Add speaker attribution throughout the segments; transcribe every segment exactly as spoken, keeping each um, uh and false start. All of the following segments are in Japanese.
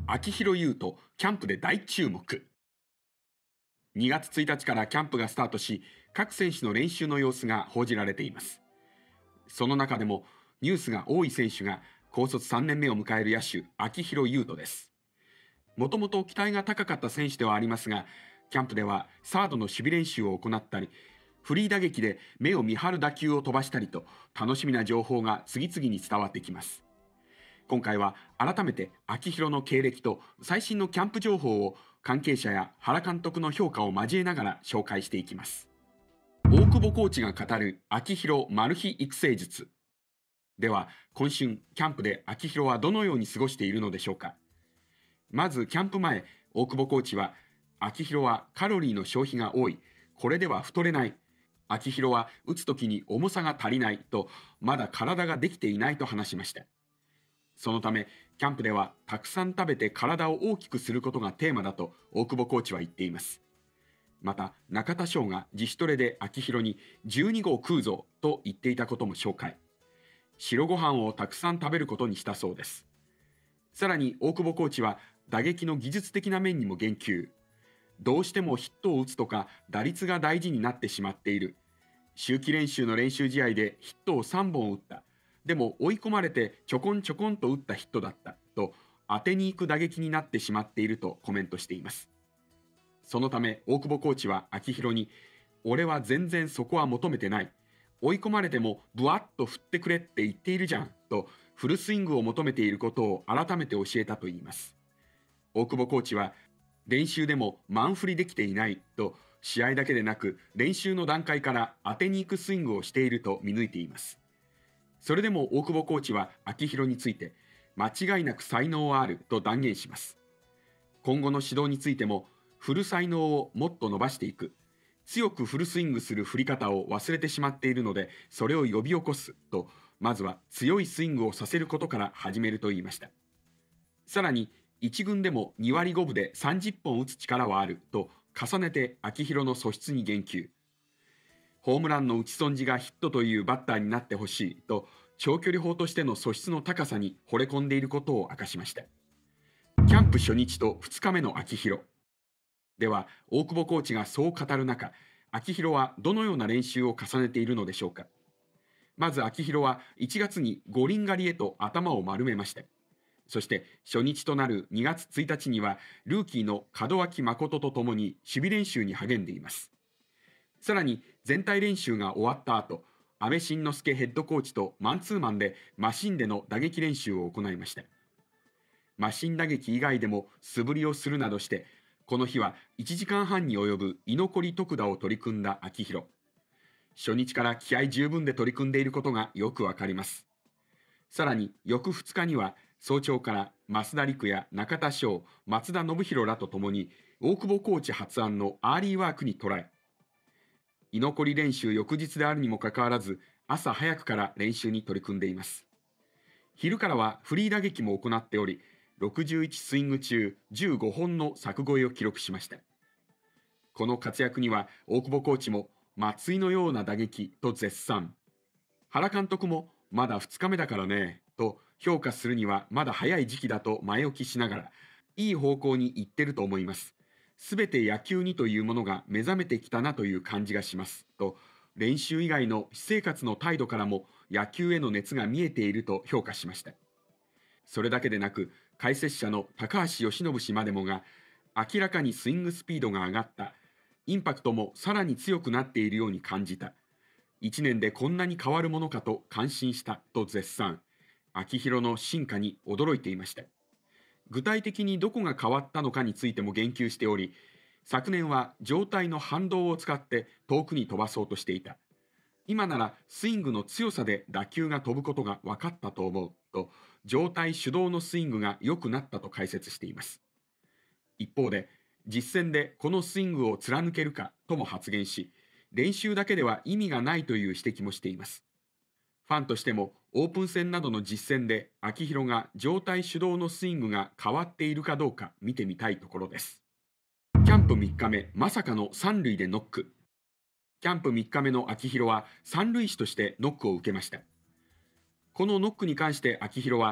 Speaker 1: 秋広優斗、キャンプで大注目。にがつついたちからキャンプがスタートし、各選手の練習の様子が報じられています。その中でもニュースが多い選手が高卒さんねんめを迎える野手、秋広優斗です。もともと期待が高かった選手ではありますが、キャンプではサードの守備練習を行ったり、フリー打撃で目を見張る打球を飛ばしたりと、楽しみな情報が次々に伝わってきます。今回は改めて秋広の経歴と最新のキャンプ情報を関係者や原監督の評価を交えながら紹介していきます。大久保コーチが語る秋広マル秘育成術。では今春キャンプで秋広はどのように過ごしているのでしょうか。まずキャンプ前、大久保コーチは秋広はカロリーの消費が多い、これでは太れない、秋広は打つ時に重さが足りないと、まだ体ができていないと話しました。そのためキャンプではたくさん食べて体を大きくすることがテーマだと大久保コーチは言っています。また中田翔が自主トレで秋広にじゅうにごう食うぞと言っていたことも紹介。白ご飯をたくさん食べることにしたそうです。さらに大久保コーチは打撃の技術的な面にも言及。どうしてもヒットを打つとか打率が大事になってしまっている。秋季練習の練習試合でヒットをさんぼん打った。でも追い込まれてちょこんちょこんと打ったヒットだったと、当てに行く打撃になってしまっているとコメントしています。そのため大久保コーチは秋広に、俺は全然そこは求めてない、追い込まれてもブワッと振ってくれって言っているじゃんと、フルスイングを求めていることを改めて教えたといいます。大久保コーチは、練習でもマン振りできていないと、試合だけでなく練習の段階から当てに行くスイングをしていると見抜いています。それでも大久保コーチは秋広について、間違いなく才能はあると断言します。今後の指導についても、振る才能をもっと伸ばしていく、強くフルスイングする振り方を忘れてしまっているのでそれを呼び起こすと、まずは強いスイングをさせることから始めると言いました。さらにいち軍でもにわりごぶでさんじゅっぽん打つ力はあると重ねて秋広の素質に言及。ホームランの打ち損じがヒットというバッターになってほしいと、長距離砲としての素質の高さに惚れ込んでいることを明かしました。キャンプ初日とふつかめの秋広では、大久保コーチがそう語る中、秋広はどのような練習を重ねているのでしょうか。まず秋広はいちがつに五輪狩りへと頭を丸めました。そして初日となるにがつついたちにはルーキーの門脇誠とともに守備練習に励んでいます。さらに全体練習が終わった後、阿部慎之助ヘッドコーチとマンツーマンでマシンでの打撃練習を行いました。マシン打撃以外でも素振りをするなどして、この日はいちじかんはんに及ぶ居残り特打を取り組んだ秋広。初日から気合十分で取り組んでいることがよくわかります。さらに翌ふつかには早朝から増田陸や中田翔、松田宣浩らとともに大久保コーチ発案のアーリーワークにトライ。居残り練習翌日であるにもかかわらず、朝早くから練習に取り組んでいます。昼からはフリー打撃も行っており、ろくじゅういちスイング中じゅうごほんの柵越えを記録しました。この活躍には大久保コーチも松井のような打撃と絶賛。原監督もまだふつかめだからねと評価するにはまだ早い時期だと前置きしながら、いい方向に行ってると思います。すべて野球にというものが目覚めてきたなという感じがしますと、練習以外の私生活の態度からも野球への熱が見えていると評価しました。それだけでなく、解説者の高橋由伸氏までもが、明らかにスイングスピードが上がった、インパクトもさらに強くなっているように感じた、いちねんでこんなに変わるものかと感心したと絶賛。秋広の進化に驚いていました。具体的にどこが変わったのかについても言及しており、昨年は上体の反動を使って遠くに飛ばそうとしていた。今ならスイングの強さで打球が飛ぶことが分かったと思うと、上体主導のスイングが良くなったと解説しています。一方で、実戦でこのスイングを貫けるかとも発言し、練習だけでは意味がないという指摘もしています。ファンとしてもオープン戦などの実戦で秋広が上体主導のスイングが変わっているかどうか見てみたいところです。キャンプみっかめ、まさかの三塁でノック。キャンプみっかめの秋広は三塁手としてノックを受けました。このノックに関して秋広は、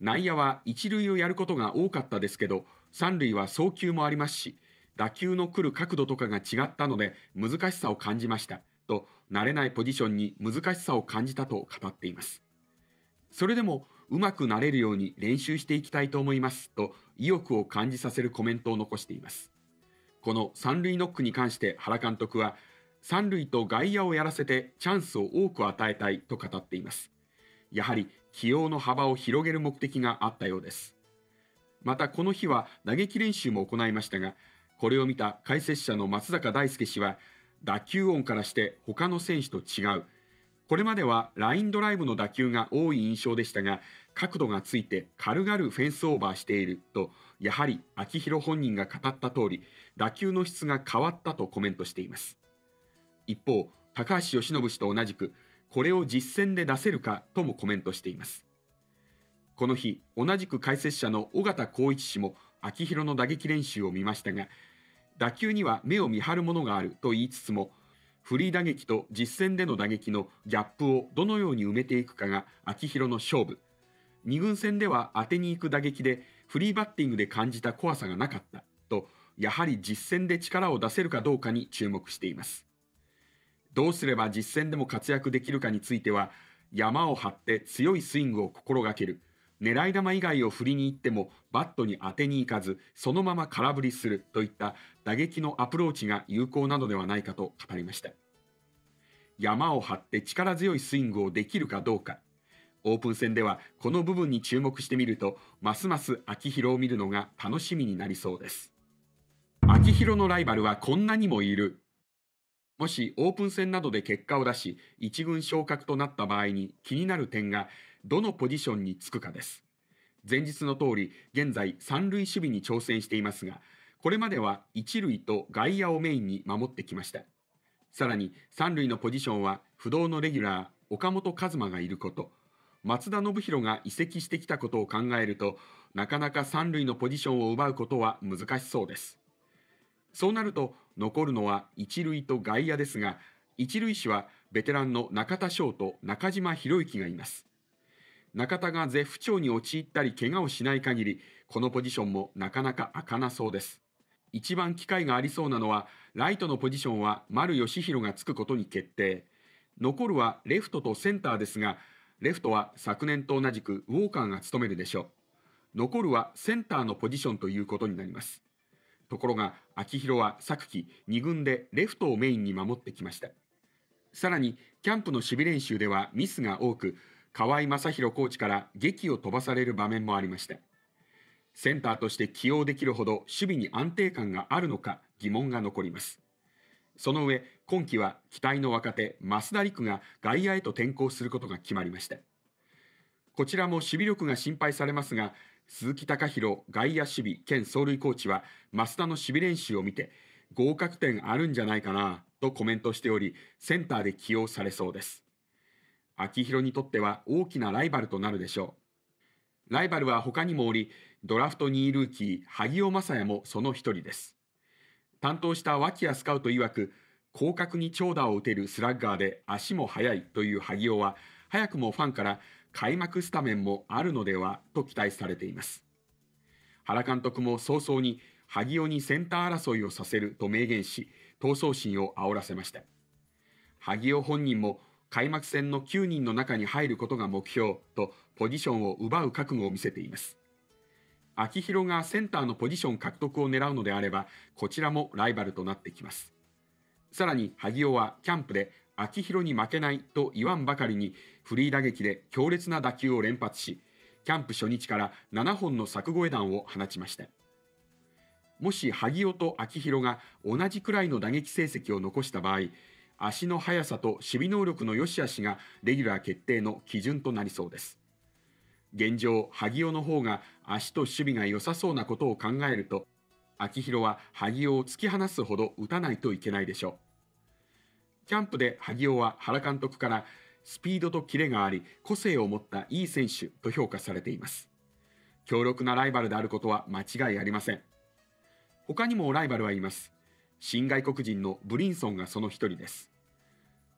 Speaker 1: 内野は一塁をやることが多かったですけど、三塁は送球もありますし、打球の来る角度とかが違ったので難しさを感じましたと、慣れないポジションに難しさを感じたと語っています。それでもうまくなれるように練習していきたいと思いますと意欲を感じさせるコメントを残しています。この三塁ノックに関して原監督は、三塁と外野をやらせてチャンスを多く与えたいと語っています。やはり起用の幅を広げる目的があったようです。またこの日は打撃練習も行いましたが、これを見た解説者の松坂大輔氏は、打球音からして他の選手と違う。これまではラインドライブの打球が多い印象でしたが、角度がついて軽々フェンスオーバーしていると、やはり秋広本人が語った通り、打球の質が変わったとコメントしています。一方、高橋由伸氏と同じく、これを実戦で出せるかともコメントしています。この日、同じく解説者の尾形浩一氏も秋広の打撃練習を見ましたが、打球には目を見張るものがあると言いつつも、フリー打撃と実戦での打撃のギャップをどのように埋めていくかが秋広の勝負。に軍戦では当てに行く打撃でフリーバッティングで感じた怖さがなかったと、やはり実戦で力を出せるかどうかに注目しています。どうすれば実戦でも活躍できるかについては、山を張って強いスイングを心がける。狙い球以外を振りに行ってもバットに当てに行かずそのまま空振りするといった打撃のアプローチが有効なのではないかと語りました。山を張って力強いスイングをできるかどうか、オープン戦ではこの部分に注目してみると、ますます秋広を見るのが楽しみになりそうです。秋広のライバルはこんなにもいる。もしオープン戦などで結果を出し一軍昇格となった場合に気になる点が、どのポジションにつくかです。前日の通り現在三塁守備に挑戦していますが、これまでは一塁と外野をメインに守ってきました。さらに三塁のポジションは不動のレギュラー岡本和真がいること、松田宣浩が移籍してきたことを考えると、なかなか三塁のポジションを奪うことは難しそうです。そうなると残るのは一塁と外野ですが、一塁手はベテランの中田翔と中島博之がいます。中田が絶不調に陥ったり怪我をしない限り、このポジションもなかなか開かなそうです。一番機会がありそうなのは、ライトのポジションは丸義弘がつくことに決定。残るはレフトとセンターですが、レフトは昨年と同じくウォーカーが務めるでしょう。残るはセンターのポジションということになります。ところが秋広は昨季に軍でレフトをメインに守ってきました。さらにキャンプの守備練習ではミスが多く、河合正弘コーチから檄を飛ばされる場面もありました。センターとして起用できるほど守備に安定感があるのか疑問が残ります。その上、今季は期待の若手増田陸が外野へと転向することが決まりました。こちらも守備力が心配されますが、鈴木貴弘外野守備兼走塁コーチは増田の守備練習を見て、合格点あるんじゃないかなとコメントしており、センターで起用されそうです。秋広にとっては大きなライバルとなるでしょう。ライバルは他にもおり、ドラフトにいルーキー萩尾雅也もその一人です。担当した脇谷スカウト曰く、広角に長打を打てるスラッガーで足も速いという萩尾は、早くもファンから開幕スタメンもあるのではと期待されています。原監督も早々に萩尾にセンター争いをさせると明言し、闘争心を煽らせました。萩尾本人も開幕戦のきゅうにんの中に入ることが目標とポジションを奪う覚悟を見せています。秋広がセンターのポジション獲得を狙うのであれば、こちらもライバルとなってきます。さらに萩尾はキャンプで秋広に負けないと言わんばかりにフリー打撃で強烈な打球を連発し、キャンプ初日からななほんの柵越え弾を放ちました。もし萩尾と秋広が同じくらいの打撃成績を残した場合、足の速さと守備能力の良し悪しがレギュラー決定の基準となりそうです。現状、萩尾の方が足と守備が良さそうなことを考えると、秋広は萩尾を突き放すほど打たないといけないでしょう。キャンプで萩尾は原監督からスピードとキレがあり、個性を持ったいい選手と評価されています。強力なライバルであることは間違いありません。他にもライバルはいます。新外国人のブリンソンがその一人です。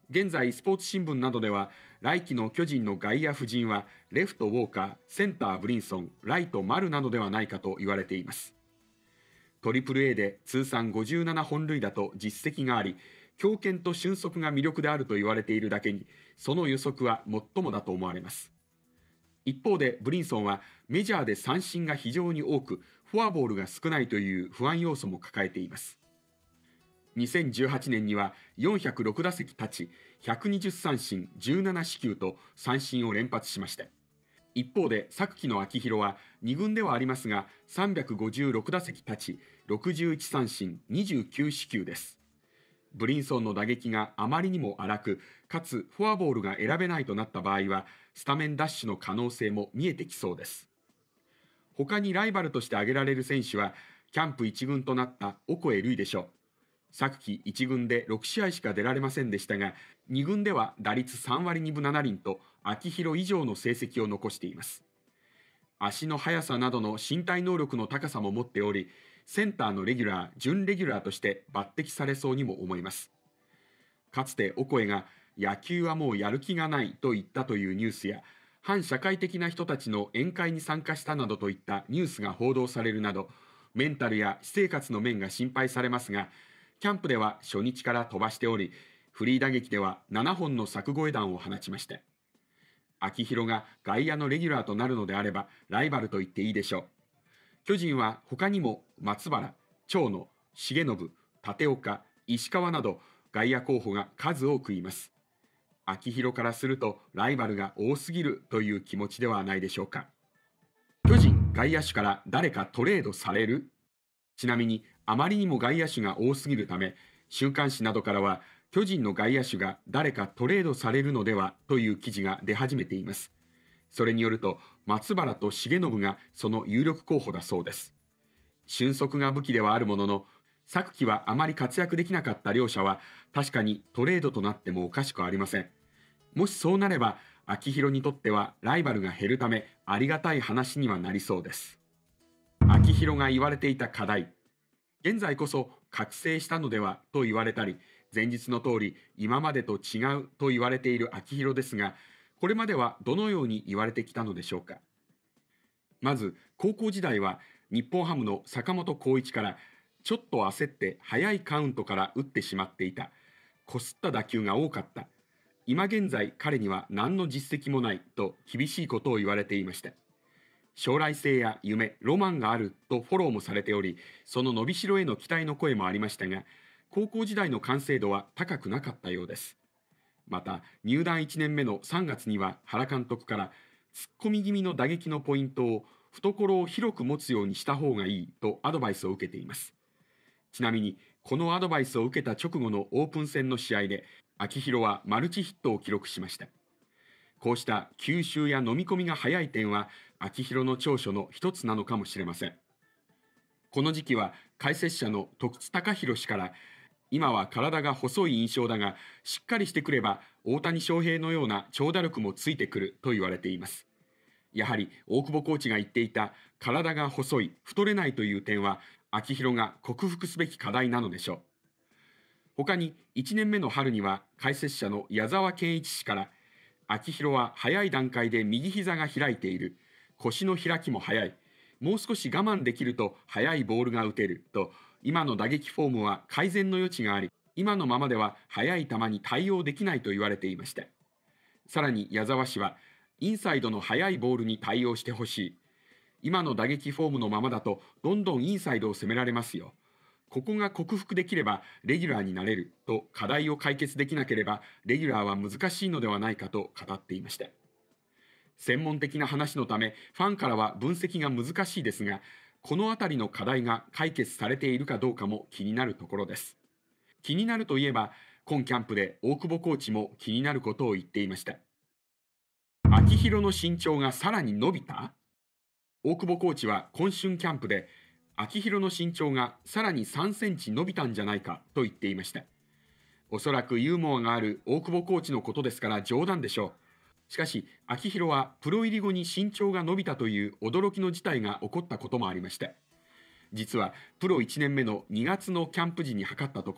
Speaker 1: 現在スポーツ新聞などでは、来季の巨人の外野布陣はレフトウォーカー、センターブリンソン、ライト丸などではないかと言われています。トリプル A で通算ごじゅうななほんるいだと実績があり、強肩と俊足が魅力であると言われているだけに、その予測は最もだと思われます。一方でブリンソンはメジャーで三振が非常に多く、フォアボールが少ないという不安要素も抱えています。にせんじゅうはちねんにはよんひゃくろくだせき立ち、ひゃくにじゅうさんしんじゅうななしきゅうと三振を連発しました。一方で昨季の秋広はに軍ではありますが、さんびゃくごじゅうろくだせき立ち、ろくじゅういちさんしんにじゅうきゅうしきゅうです。ブリンソンの打撃があまりにも荒く、かつフォアボールが選べないとなった場合は、スタメンダッシュの可能性も見えてきそうです。他にライバルとして挙げられる選手は、キャンプいち軍となったオコエ瑠偉でしょう。昨季いち軍でろくしあいしか出られませんでしたが、に軍では打率さんわりにぶななりんと秋広以上の成績を残しています。足の速さなどの身体能力の高さも持っており、センターのレギュラー、準レギュラーとして抜擢されそうにも思います。かつてオコエが野球はもうやる気がないと言ったというニュースや、反社会的な人たちの宴会に参加したなどといったニュースが報道されるなど、メンタルや私生活の面が心配されますが、キャンプでは初日から飛ばしており、フリー打撃ではななほんの柵越え弾を放ちました。秋広が外野のレギュラーとなるのであれば、ライバルと言っていいでしょう。巨人は他にも松原、長野、重信、立岡、石川など外野候補が数多くいます。秋広からするとライバルが多すぎるという気持ちではないでしょうか。巨人外野手から誰かトレードされる？ちなみにあまりにも外野手が多すぎるため、週刊誌などからは巨人の外野手が誰かトレードされるのではという記事が出始めています。それによると、松原と重信がその有力候補だそうです。俊足が武器ではあるものの、昨季はあまり活躍できなかった両者は確かにトレードとなってもおかしくありません。もしそうなれば、秋広にとってはライバルが減るためありがたい話にはなりそうです。秋広が言われていた課題、現在こそ覚醒したのではと言われたり、前日の通り今までと違うと言われている秋広ですが、これまではどのように言われてきたのでしょうか。まず高校時代は日本ハムの坂本浩一からちょっと焦って早いカウントから打ってしまっていた、こすった打球が多かった、今現在彼には何の実績もないと厳しいことを言われていました。将来性や夢、ロマンがあるとフォローもされており、その伸びしろへの期待の声もありましたが、高校時代の完成度は高くなかったようです。また入団いちねんめのさんがつには原監督から突っ込み気味の打撃のポイントを懐を広く持つようにした方がいいとアドバイスを受けています。ちなみにこのアドバイスを受けた直後のオープン戦の試合で秋広はマルチヒットを記録しました。こうした吸収や飲み込みが早い点は秋広の長所の一つなのかもしれません。この時期は解説者の徳津隆弘氏から、今は体が細い印象だがしっかりしてくれば大谷翔平のような長打力もついてくると言われています。やはり大久保コーチが言っていた体が細い、太れないという点は秋広が克服すべき課題なのでしょう。他にいちねんめの春には解説者の矢沢健一氏から、秋広は早い段階で右膝が開いている、腰の開きも早い、もう少し我慢できると速いボールが打てると、今の打撃フォームは改善の余地があり、今のままでは速い球に対応できないと言われていました。さらに矢沢氏は、インサイドの速いボールに対応してほしい、今の打撃フォームのままだとどんどんインサイドを攻められますよ、ここが克服できればレギュラーになれると、課題を解決できなければレギュラーは難しいのではないかと語っていました。専門的な話のためファンからは分析が難しいですが、このあたりの課題が解決されているかどうかも気になるところです。気になるといえば、今キャンプで大久保コーチも気になることを言っていました。秋広の身長がさらに伸びた？大久保コーチは今春キャンプで、秋広の身長がさらにさんセンチ伸びたんじゃないかと言っていました。おそらくユーモアがある大久保コーチのことですから冗談でしょう。しかし秋広はプロ入り後に身長が伸びたという驚きの事態が起こったこともありました。実はプロいちねんめのにがつのキャンプ時に測ったところ、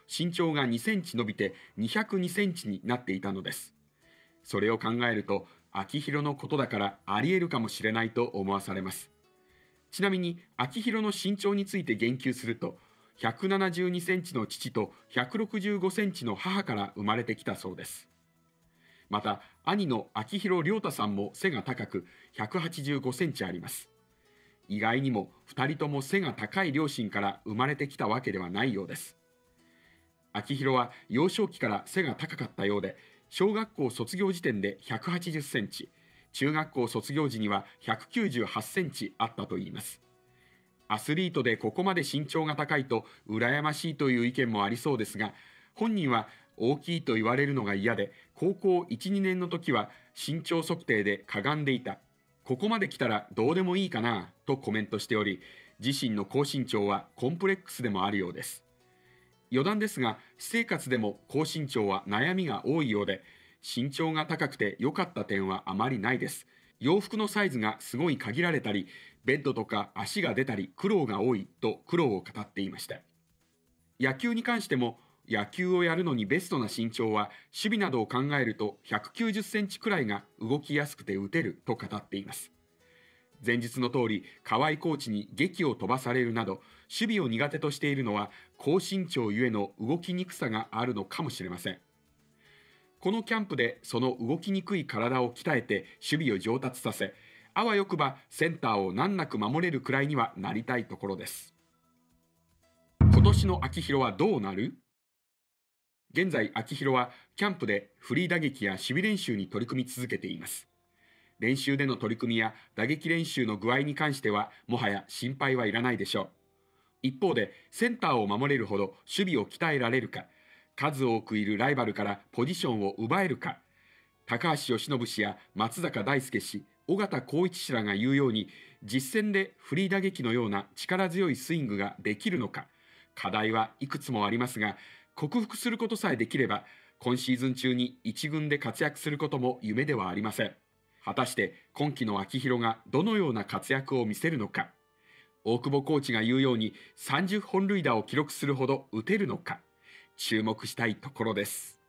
Speaker 1: 身長がにセンチ伸びてにひゃくにセンチになっていたのです。それを考えると、秋広のことだからあり得るかもしれないと思わされます。ちなみに秋広の身長について言及すると、ひゃくななじゅうにセンチの父とひゃくろくじゅうごセンチの母から生まれてきたそうです。また兄の秋広亮太さんも背が高くひゃくはちじゅうごセンチあります。意外にもふたりとも背が高い両親から生まれてきたわけではないようです。秋広は幼少期から背が高かったようで、小学校卒業時点でひゃくはちじゅっセンチ、中学校卒業時にはひゃくきゅうじゅうはちセンチあったといいます。アスリートでここまで身長が高いと羨ましいという意見もありそうですが、本人は大きいと言われるのが嫌で、高校いち、にねんの時は身長測定でかがんでいた。ここまで来たらどうでもいいかなとコメントしており、自身の高身長はコンプレックスでもあるようです。余談ですが、私生活でも高身長は悩みが多いようで、身長が高くて良かった点はあまりないです。洋服のサイズがすごい限られたり、ベッドとか足が出たり苦労が多いと苦労を語っていました。野球に関しても、野球をやるのにベストな身長は守備などを考えるとひゃくきゅうじゅっセンチくらいが動きやすくて打てると語っています。前日の通り河合コーチに檄を飛ばされるなど守備を苦手としているのは高身長ゆえの動きにくさがあるのかもしれません。このキャンプでその動きにくい体を鍛えて守備を上達させ、あわよくばセンターを難なく守れるくらいにはなりたいところです。今年の秋広はどうなる？現在秋広はキャンプでフリー打撃や守備練習に取り組み続けています。練習での取り組みや打撃練習の具合に関してはもはや心配はいらないでしょう。一方でセンターを守れるほど守備を鍛えられるか、数多くいるライバルからポジションを奪えるか、高橋由伸氏や松坂大輔氏、尾形浩一氏らが言うように実戦でフリー打撃のような力強いスイングができるのか、課題はいくつもありますが、克服することさえできれば今シーズン中に一軍で活躍することも夢ではありません。果たして今季の秋広がどのような活躍を見せるのか、大久保コーチが言うようにさんじゅっぽん塁打を記録するほど打てるのか、注目したいところです。